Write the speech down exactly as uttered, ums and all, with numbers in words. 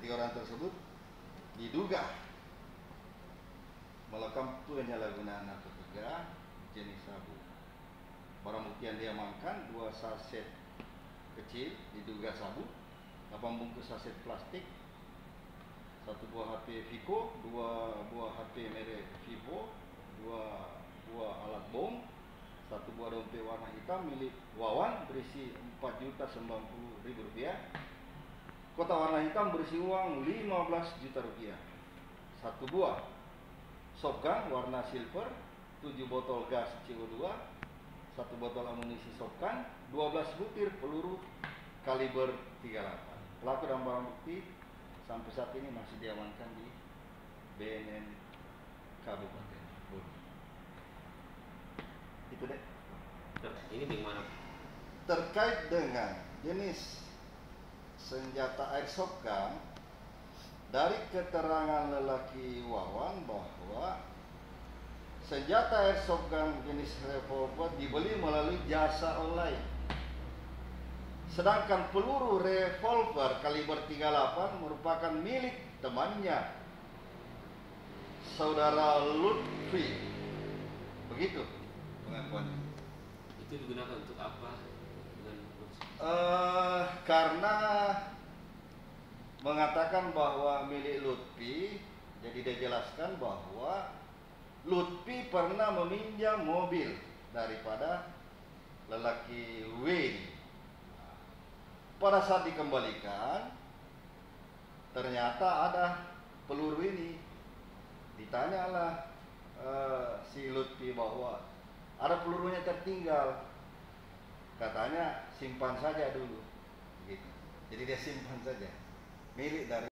Ketiga orang tersebut diduga melakukan penyalahgunaan narkotika jenis sabu. Barang bukti yang diamankan dua saset kecil diduga sabu, delapan bungkus saset plastik, satu buah H P Vico, dua buah H P merek Vivo, dua buah alat bom, satu buah dompet warna hitam milik Wawan berisi empat juta sembilan puluh ribu rupiah, kotak warna hitam berisi uang lima belas juta rupiah, satu buah shotgun warna silver, tujuh botol gas C O dua, satu botol amunisi shotgun, dua belas butir peluru kaliber tiga puluh delapan. Pelaku dan barang bukti sampai saat ini masih diamankan di B N N Kabupaten Bogor. Itu deh. Ini bagaimana? Terkait dengan jenis senjata airsoft gun, dari keterangan lelaki Wawan bahwa senjata airsoft gun jenis revolver dibeli melalui jasa online. Sedangkan peluru revolver kaliber tiga puluh delapan merupakan milik temannya, saudara Lutfi. Begitu pengakuannya. Itu digunakan untuk apa? Dengan Uh, karena mengatakan bahwa milik Lutfi, jadi dia jelaskan bahwa Lutfi pernah meminjam mobil daripada lelaki W ini. Pada saat dikembalikan, ternyata ada peluru ini. Ditanyalah uh, si Lutfi bahwa ada pelurunya tertinggal. Katanya simpan saja dulu, gitu. Jadi dia simpan saja, milik dari